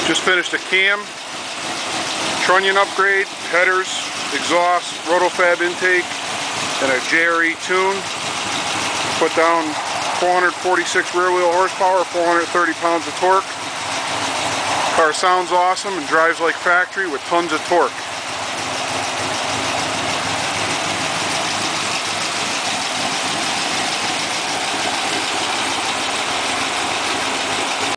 Just finished a cam, trunnion upgrade, headers, exhaust, rotofab intake, and a JRE tune. Put down 446 rear wheel horsepower, 430 pounds of torque. Car sounds awesome and drives like factory with tons of torque.